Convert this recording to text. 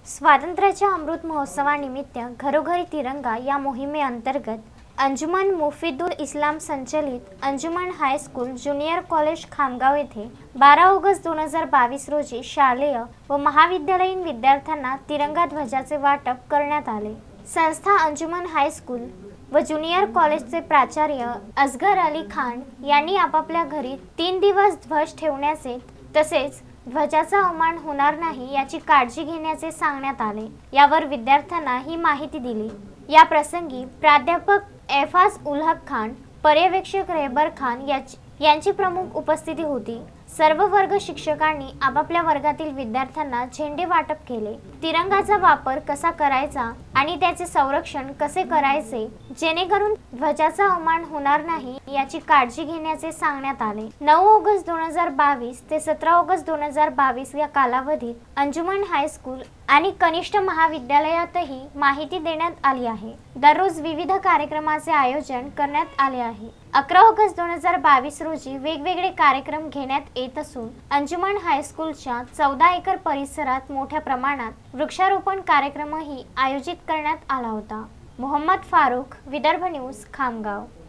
स्वातंत्र्याच्या अमृत महोत्सवानिमित्त घरोघरी तिरंगा या मोहिमेअंतर्गत अंजुमन मुफीदुल इस्लाम संचलित Anjuman high school junior college Khamgaon येथे 12 ऑगस्ट 2022 रोजी शालेय व महाविद्यालयीन विद्यार्थ्यांना तिरंगा ध्वजाचे वाटप करण्यात आले। संस्था अंजुमन हायस्कूल व ज्युनियर कॉलेजचे प्राचार्य असगर अली खान यांनी आपापल्या घरी 3 दिवस ध्वज ठेवण्याचे तसेच ध्वजाचा अवमान होणार नाही याची काळजी घेण्याचे सांगण्यात आले। यावर विद्यार्थ्यांना ही माहिती दिली। या प्रसंगी प्राध्यापक एफाज उल हक खान, पर्यवेक्षक रेहबर खान यांची प्रमुख उपस्थिती होती। सर्व वर्ग शिक्षकांनी आपापल्या वर्गातील विद्यार्थ्यांना झेंडे वाटप केले। तिरंगाचा वापर कसा करायचा आणि त्याचे संरक्षण कसे करायचे जेणेकरून ध्वजाचा अवमान होणार नाही याची काळजी घेण्याचे सांगण्यात आले। 9 ऑगस्ट 2022 ते 17 ऑगस्ट 2022 या कालावधीत अंजुमन हायस्कूल आणि कनिष्ठ महाविद्यालयातही माहिती देण्यात आली आहे। दररोज विविध कार्यक्रमाचे आयोजन करण्यात आले आहे। 11 ऑगस्ट 2022 रोजी वेगवेगळे कार्यक्रम घेण्यात येत असून अंजुमन हायस्कूलच्या 14 एकर परिसरात मोठ्या प्रमाणात वृक्षारोपण कार्यक्रमही आयोजित करण्यात आला होता। मोहम्मद फारूक, विदर्भ न्यूज, खामगाव।